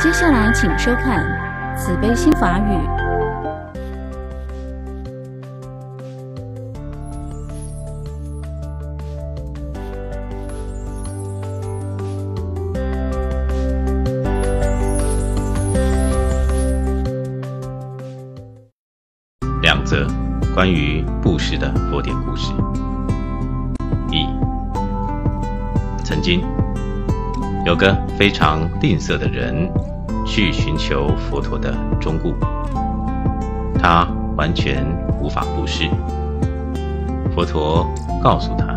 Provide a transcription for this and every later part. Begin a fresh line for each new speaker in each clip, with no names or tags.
接下来请收看慈悲心法语。
两则关于布施的佛典故事。一，曾经有个非常吝啬的人去寻求佛陀的忠顾，他完全无法布施。佛陀告诉他，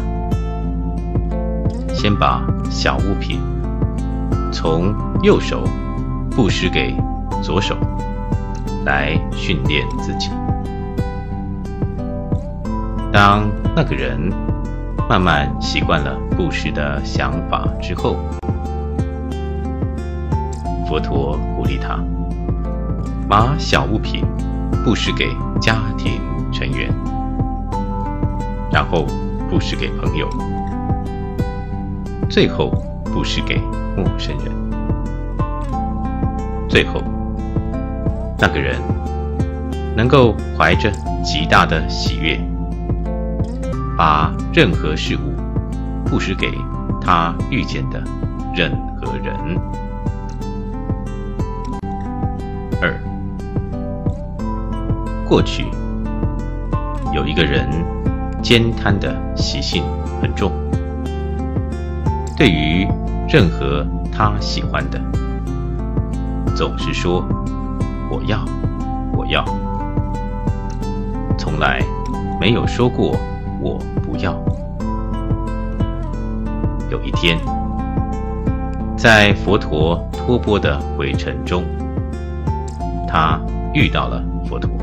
先把小物品从右手布施给左手，来训练自己。当那个人慢慢习惯了布施的想法之后，佛陀鼓励他把小物品布施给家庭成员，然后布施给朋友，最后布施给陌生人。最后，那个人能够怀着极大的喜悦，把任何事物布施给他遇见的任何人。二，过去有一个人兼贪的习性很重，对于任何他喜欢的，总是说我要，我要，从来没有说过我不要。有一天，在佛陀托钵的回程中，他遇到了佛陀，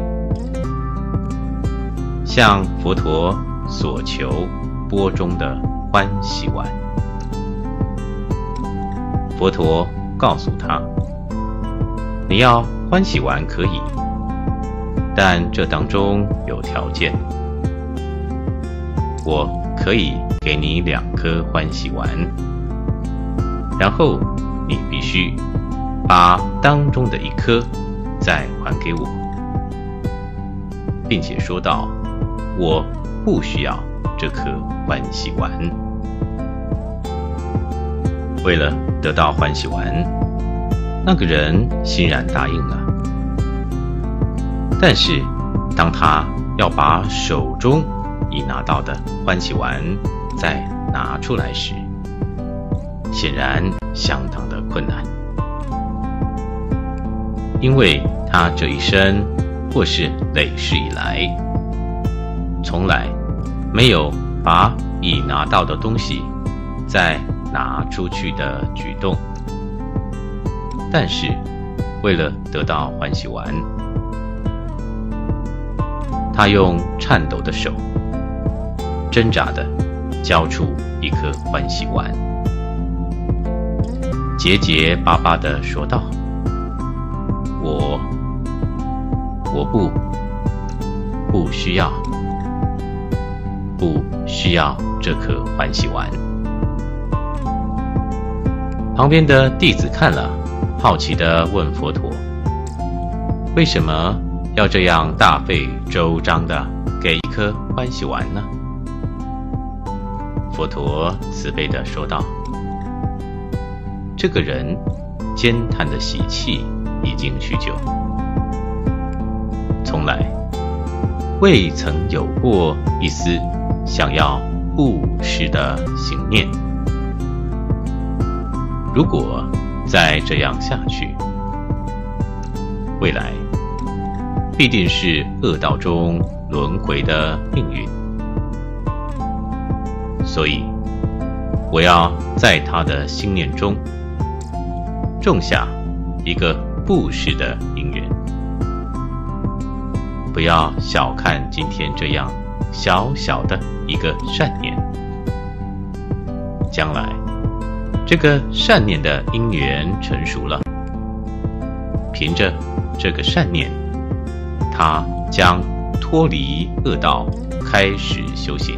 向佛陀所求钵中的欢喜丸。佛陀告诉他，你要欢喜丸可以，但这当中有条件，我可以给你2颗欢喜丸，然后你必须把当中的1颗再还给我，并且说道，我不需要这颗欢喜丸。为了得到欢喜丸，那个人欣然答应了。但是当他要把手中已拿到的欢喜丸再拿出来时，显然相当的困难，因为他这一生或是累世以来，从来没有把已拿到的东西再拿出去的举动。但是为了得到欢喜丸，他用颤抖的手挣扎地交出1颗欢喜丸，结结巴巴地说道，我不需要这颗欢喜丸。旁边的弟子看了，好奇地问佛陀，为什么要这样大费周章地给1颗欢喜丸呢？佛陀慈悲地说道，这个人兼贪的习气已经许久，从来未曾有过一丝想要布施的心念。如果再这样下去，未来必定是恶道中轮回的命运。所以我要在他的心念中种下一个布施的因缘。不要小看今天这样小小的一个善念，将来这个善念的因缘成熟了，凭着这个善念，他将脱离恶道，开始修行，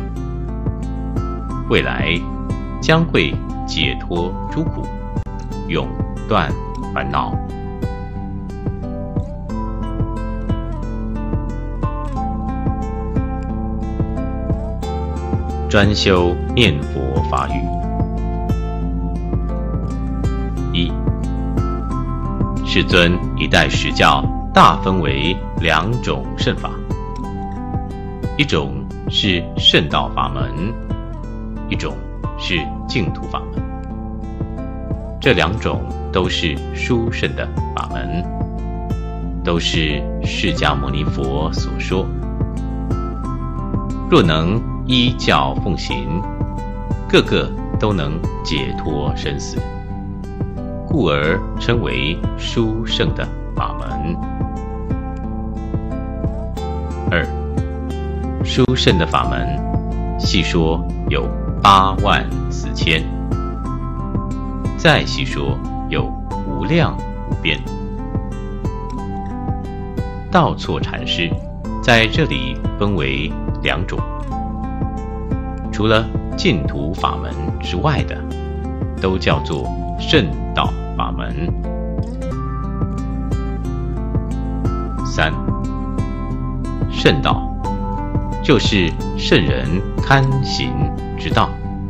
未来将会解脱诸苦，永断烦恼。专修念佛法语。一，世尊一代实教大分为两种圣法，一种是圣道法门，一种是净土法门。这两种都是殊胜的法门，都是释迦牟尼佛所说。若能依教奉行，个个都能解脱生死，故而称为殊胜的法门。二，殊胜的法门，细说有84000，再细说有无量无边。道错禅师在这里分为两种，除了净土法门之外的，都叫做圣道法门。三，圣道就是圣人堪行之道，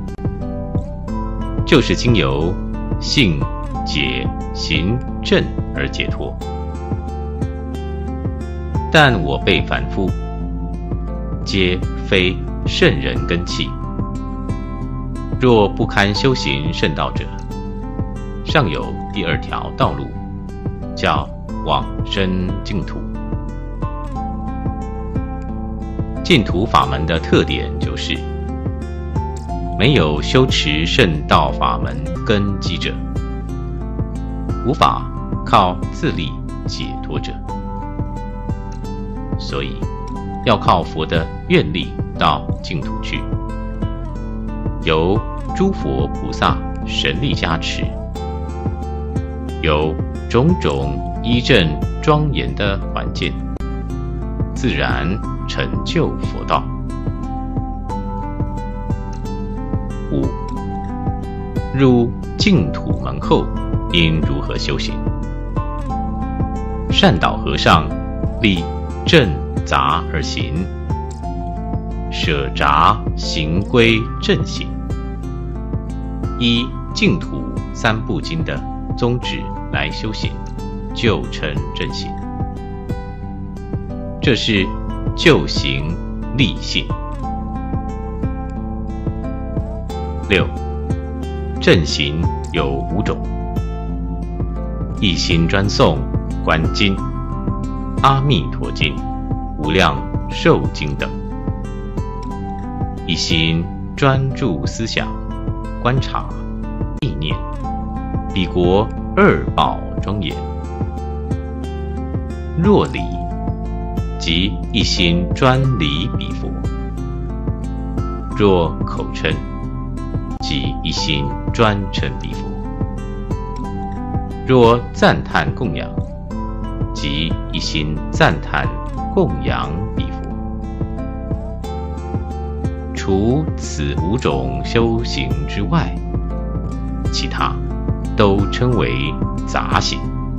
就是经由信解行证而解脱。但我辈凡夫，皆非圣人根器，若不堪修行圣道者，尚有第二条道路，叫往生净土。净土法门的特点就是，没有修持圣道法门根基者，无法靠自力解脱者，所以要靠佛的愿力到净土去，由诸佛菩萨神力加持，有种种依正庄严的环境，自然成就佛道。五，入净土门后应如何修行？善导和尚立正杂而行，舍杂行归正行，依净土三部经的宗旨来修行，就称正行。这是就行立信。六，正行有5种：一心专诵观经、阿弥陀经、无量寿经等；一心专注思想、观察、意念彼国二宝庄严；若礼，即一心专礼彼佛；若口称，即一心专称彼佛；若赞叹供养，即一心赞叹供养彼佛。除此5种修行之外，其他都称为杂行。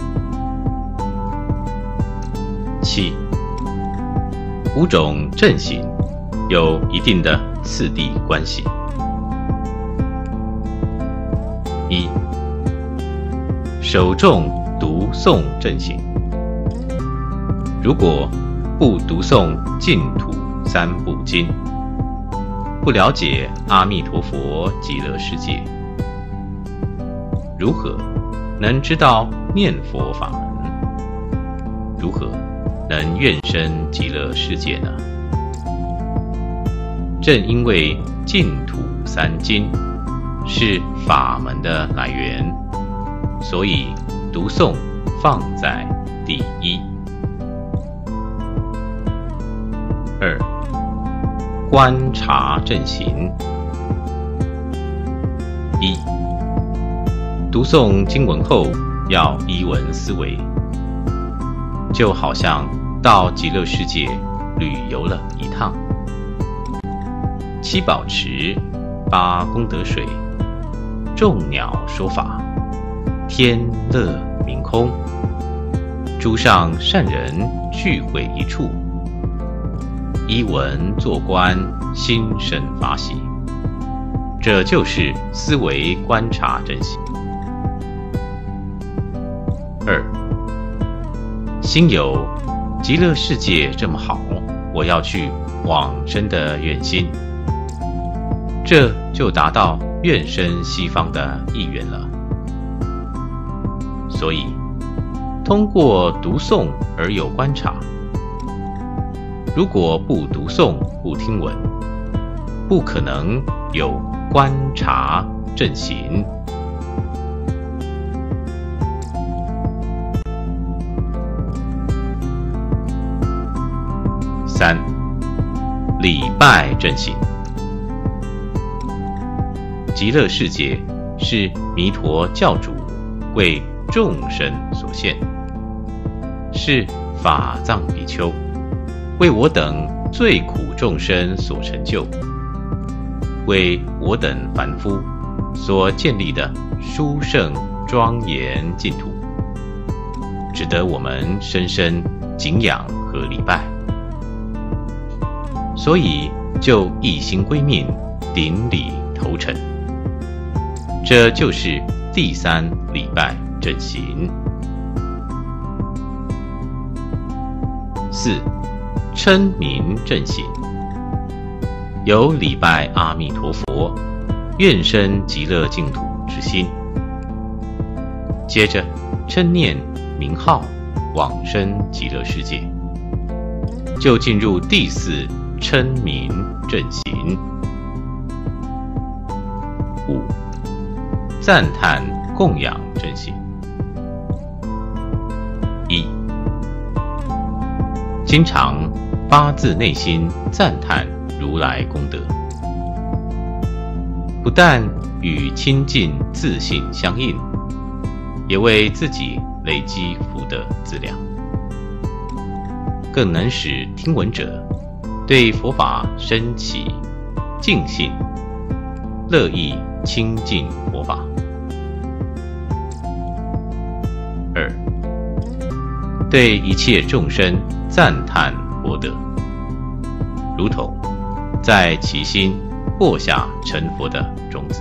七，5种正行有一定的次第关系。一，首重读诵正行。如果不读诵净土三部经，不了解阿弥陀佛极乐世界，如何能知道念佛法门？如何能愿生极乐世界呢？正因为净土三经是法门的来源，所以读诵放在第一。二，观察正行。一，读诵经文后要依文思维，就好像到极乐世界旅游了一趟。7宝池、8功德水、众鸟说法，天乐明空，诸上善人聚会一处，依闻做观，心生法喜。这就是思维观察正行。2. 心有极乐世界这么好，我要去往生的愿心，这就达到愿生西方的意愿了。所以通过读诵而有观察，如果不读诵不听闻，不可能有观察正行。3. 礼拜正行。极乐世界是弥陀教主为众生所现，是法藏比丘为我等最苦众生所成就，为我等凡夫所建立的殊胜庄严净土，值得我们深深敬仰和礼拜。所以就一心归命，顶礼头陈。这就是第3礼拜正行。4. 称名正行。有礼拜阿弥陀佛，愿生极乐净土之心，接着称念名号，往生极乐世界，就进入第4称名正行。5. 赞叹供养正行。1. 经常发自内心赞叹如来功德，不但与亲近自信相应，也为自己累积福德资粮，更能使听闻者对佛法生起敬信，乐意亲近佛法。2. 对一切众生赞叹佛德，如同在其心播下成佛的种子，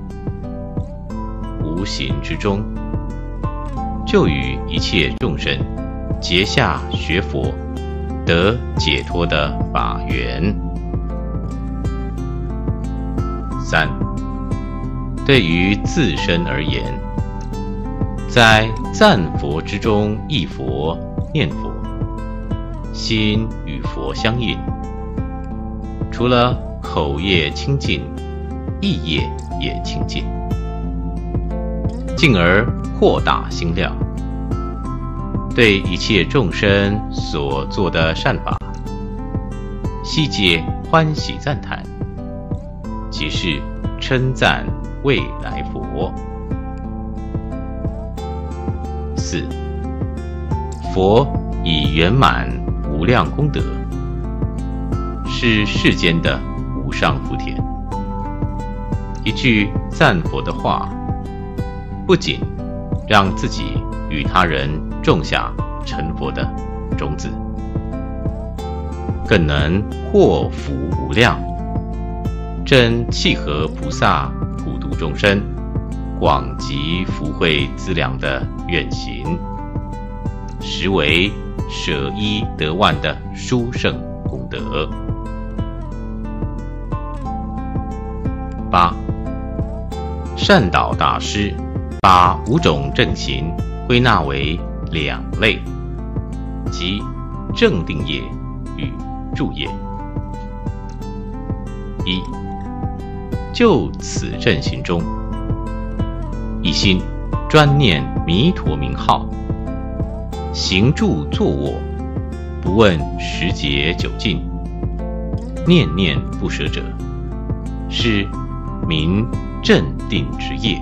无形之中就与一切众生结下学佛得解脱的法缘。3. 对于自身而言，在赞佛之中忆佛念佛，心与佛相应，除了口业清净，意业也清净，进而扩大心量，对一切众生所做的善法，悉皆欢喜赞叹，即是称赞未来佛。4. 佛已圆满无量功德，是世间的无上福田。一句赞佛的话，不仅让自己与他人种下成佛的种子，更能获福无量，正契合菩萨普度众生、广集福慧资粮的愿行，实为舍一得万的殊胜功德。8. 善导大师把5种正行归纳为2类，即正定业与助业。1. 就此正行中，一心专念弥陀名号，行住坐卧不问时节久近，念念不舍者，是名正定之业，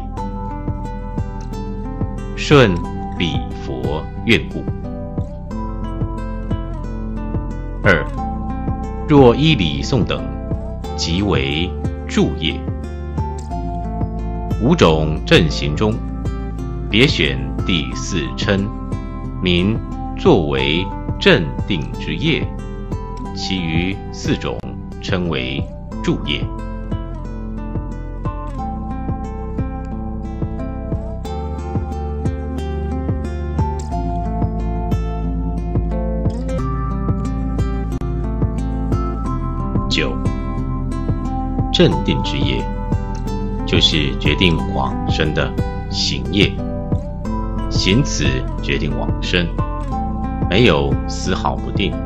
顺彼佛愿故。2. 若依礼诵等，即为助业。5种正行中，别选第四称，名作为正定之业，其余4种称为助业。9. 正定之业，就是决定往生的行业，行此决定往生，没有丝毫不定。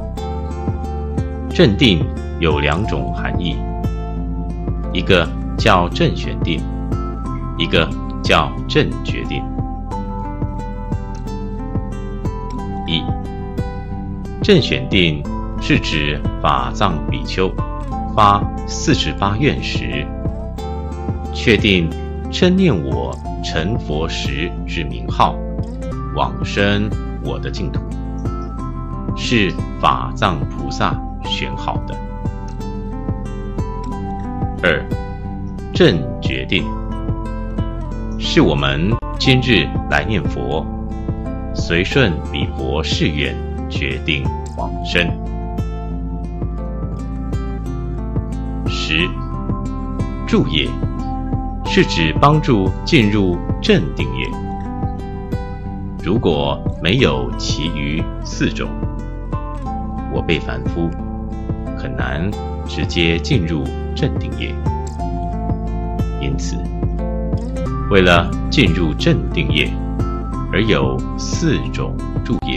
正定有2种含义，一个叫正选定，一个叫正决定。1. 正选定是指法藏比丘发48愿时，确定称念我成佛时之名号，往生我的净土，是法藏菩萨选好的。2. 正决定是我们今日来念佛，随顺彼佛誓愿，决定往生。10. 助业是指帮助进入正定业，如果没有其余4种，我辈凡夫很难直接进入正定业。因此，为了进入正定业，而有4种助业。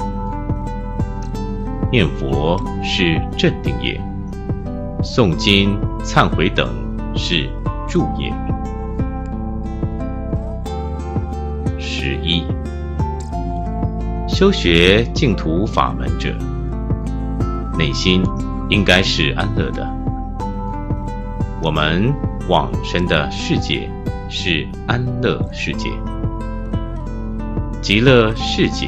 念佛是正定业，诵经、忏悔等是助业。11. 修学净土法门者，内心应该是安乐的。我们往生的世界是安乐世界、极乐世界。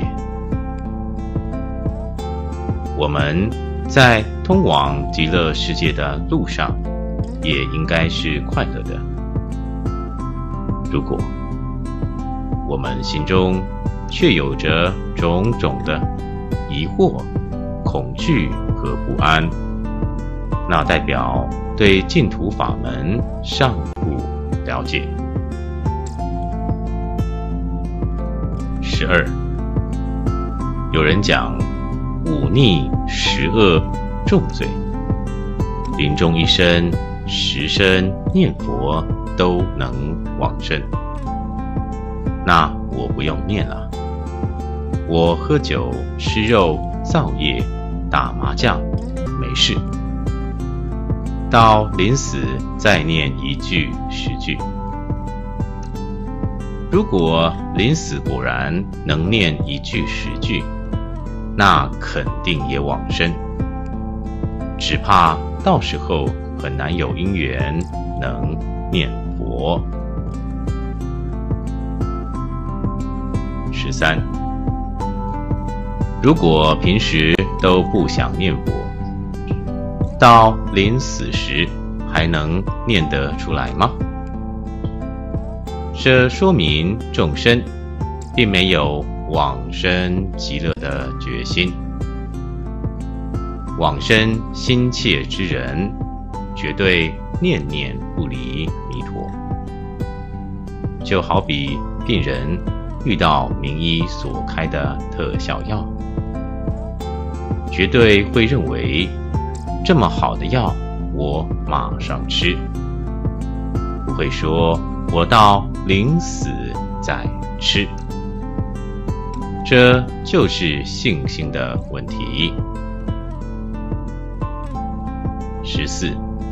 我们在通往极乐世界的路上，也应该是快乐的。如果我们心中却有着种种的疑惑、恐惧和不安，那代表对净土法门尚不了解。12. 有人讲忤逆10恶重罪，临终一生10声念佛都能往生。那我不用念了，我喝酒、吃肉、造业、打麻将，没事。到临死再念1句、10句。如果临死果然能念1句、10句，那肯定也往生，只怕到时候很难有因缘能念佛。13. 如果平时都不想念佛，到临死时还能念得出来吗？这说明众生并没有往生极乐的决心。往生心切之人，绝对念念不离弥陀。就好比病人遇到名医所开的特效药，绝对会认为这么好的药我马上吃，不会说我到临死再吃。这就是信心的问题。14.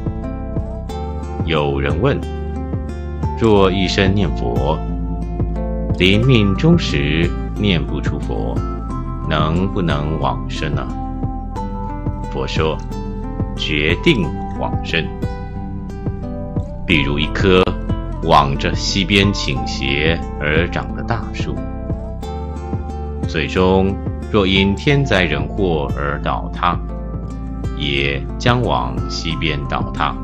有人问，若一生念佛，临命终时念不出佛，能不能往生呢？佛说，决定往生。比如一棵往着西边倾斜而长的大树，最终若因天灾人祸而倒塌，也将往西边倒塌。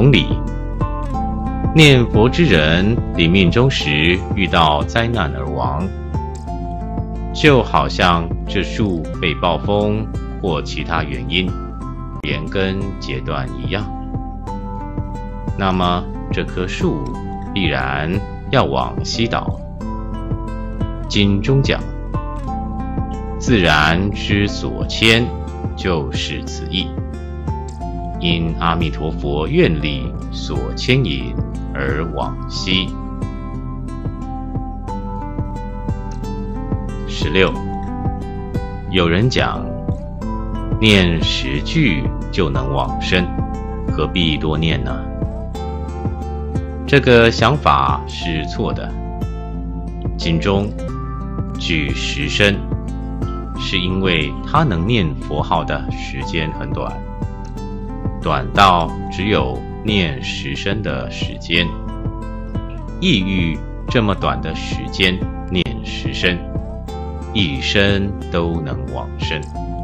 同理，念佛之人临命终时遇到灾难而亡，就好像这树被暴风或其他原因连根截断一样，那么这棵树必然要往西倒。经中讲，自然之所牵，就是此意。因阿弥陀佛愿力所牵引而往西。16. 有人讲，念10句就能往生，何必多念呢？这个想法是错的。经中举10声，是因为他能念佛号的时间很短，短到只有念10声的时间。意欲这么短的时间念10声，一生都能往生。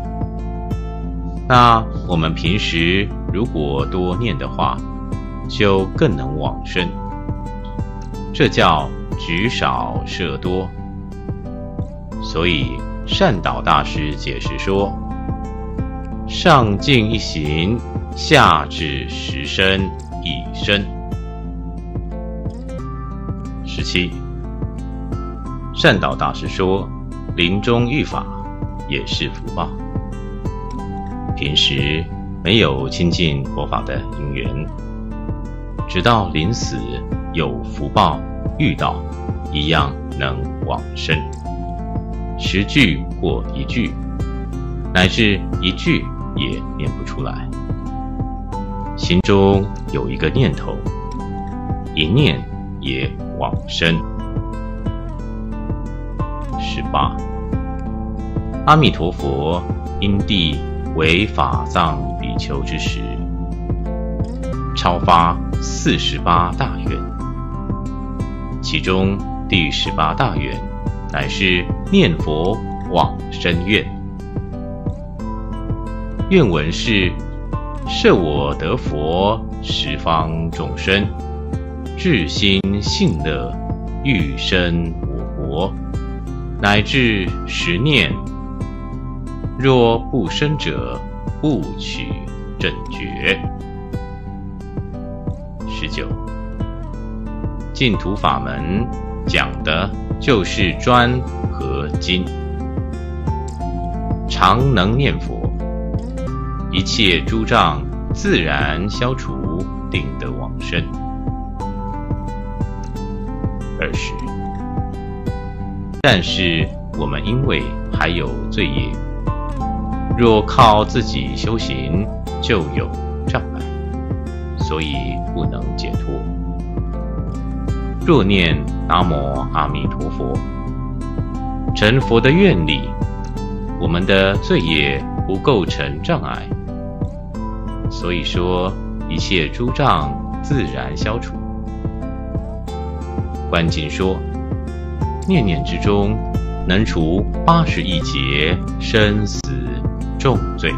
那我们平时如果多念的话，就更能往生。这叫举少摄多。所以善导大师解释说，上尽一行，下至10声一生。17. 善导大师说，临终遇法也是福报。平时没有亲近佛法的因缘，直到临死有福报遇到，一样能往生。10句或1句，乃至1句也念不出来，心中有一个念头，一念也往生。18. 阿弥陀佛因地为法藏比丘之时，超发48大愿，其中第18大愿乃是念佛往生愿。愿文是：设我得佛，十方众生至心信乐，欲生我国，乃至10念。若不生者，不取正觉。19. 净土法门讲的就是专和精，常能念佛，一切诸障自然消除，定得往生。20. 但是我们因为还有罪业，若靠自己修行，就有障碍，所以不能解脱。若念南无阿弥陀佛，成佛的愿力，我们的罪业不构成障碍，所以说一切诸障自然消除。观经说，念念之中能除80亿劫生死重罪。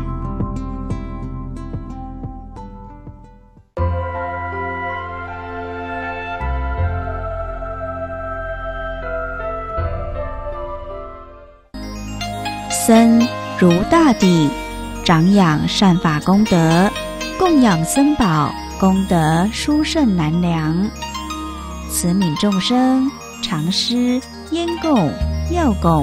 僧如大地，长养善法功德，供养僧宝，功德殊胜难量。慈悯众生，常施烟供、药供。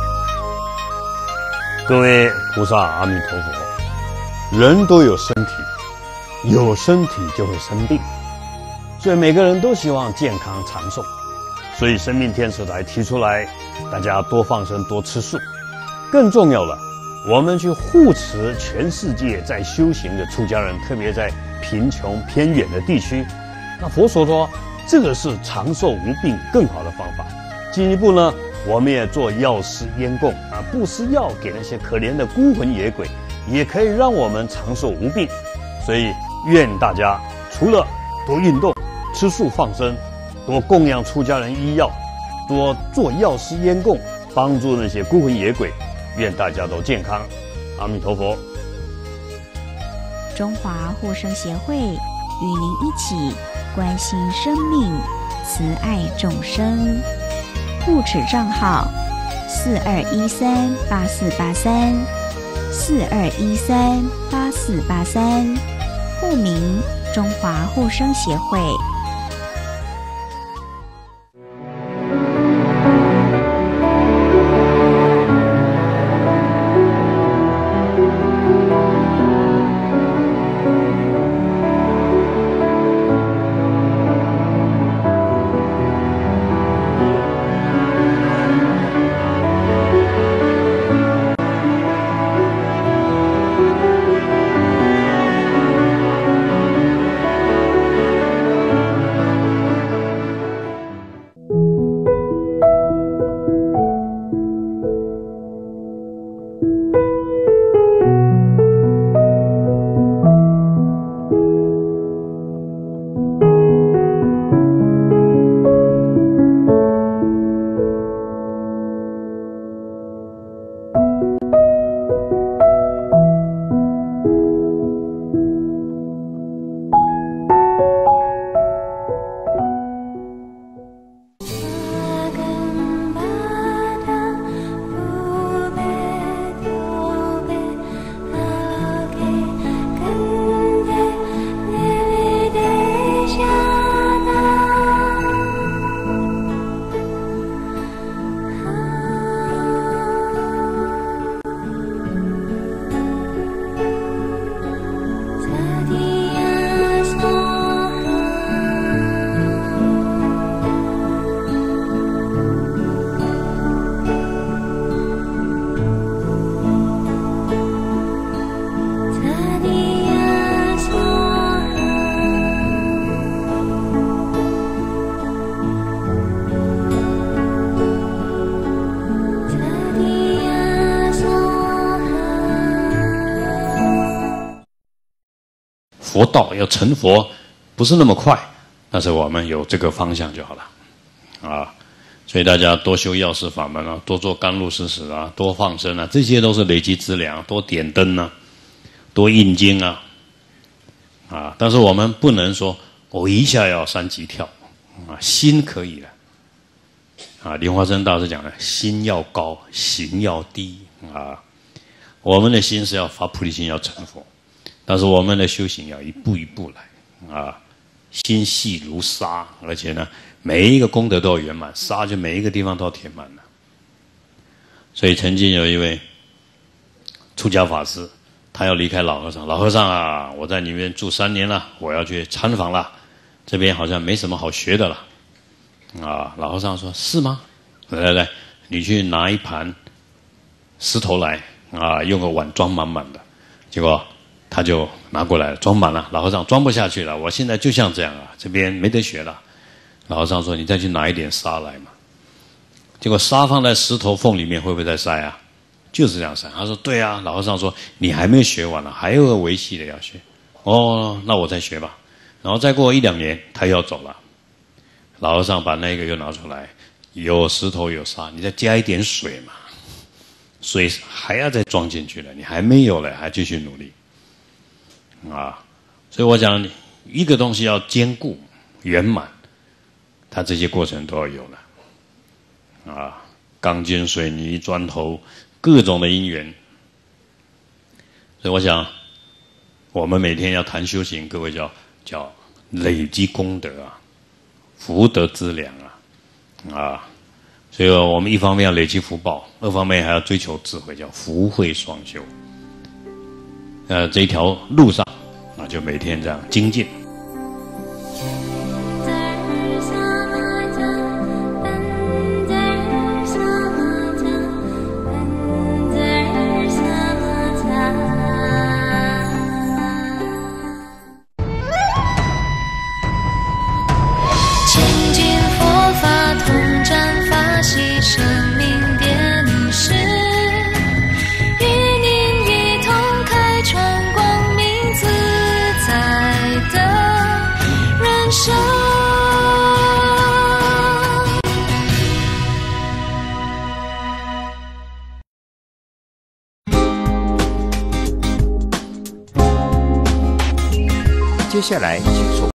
各位菩萨阿弥陀佛，人都有身体，有身体就会生病，所以每个人都希望健康长寿，所以生命天使台提出来，大家多放生，多吃素。更重要了，我们去护持全世界在修行的出家人，特别在贫穷偏远的地区。那佛说，这个是长寿无病更好的方法。进一步呢，我们也做药施烟供啊，布施药给那些可怜的孤魂野鬼，也可以让我们长寿无病。所以愿大家除了多运动、吃素放生，多供养出家人医药，多做药施烟供，帮助那些孤魂野鬼。愿大家都健康，阿弥陀佛。
中华护生协会与您一起关心生命，慈爱众生。护持账号42138483，42138483，户名中华护生协会。
佛道要成佛，不是那么快，但是我们有这个方向就好了，啊，所以大家多修药师法门啊，多做甘露施食啊，多放生啊，这些都是累积资粮，多点灯啊，多印经啊，啊，但是我们不能说我一下要3级跳，啊，心可以了，啊，莲花生大师讲的，心要高，行要低，啊，我们的心是要发菩提心，要成佛。但是我们的修行要一步一步来，啊，心细如沙，而且呢，每一个功德都要圆满，沙就每一个地方都要填满了。所以曾经有一位出家法师，他要离开老和尚，老和尚啊，我在你们住3年了，我要去参访了，这边好像没什么好学的了，啊，老和尚说是吗？来，你去拿一盘石头来，啊，用个碗装满满的，结果他就拿过来装满了，老和尚装不下去了，我现在就像这样啊，这边没得学了。老和尚说你再去拿一点沙来嘛，结果沙放在石头缝里面会不会再塞啊？就是这样塞。他说对啊。老和尚说你还没学完呢，还有个维系的要学。哦，那我再学吧。然后再过1、2年他又要走了，老和尚把那个又拿出来，有石头有沙，你再加一点水嘛，水还要再装进去了，你还没有了，还继续努力。啊，所以我讲一个东西要坚固圆满，它这些过程都要有了，啊，钢筋水泥砖头各种的因缘。所以我想我们每天要谈修行，各位叫累积功德啊，福德资粮啊，所以我们一方面要累积福报，二方面还要追求智慧，叫福慧双修。这一条路上啊，就每天这样精进。
接下来，请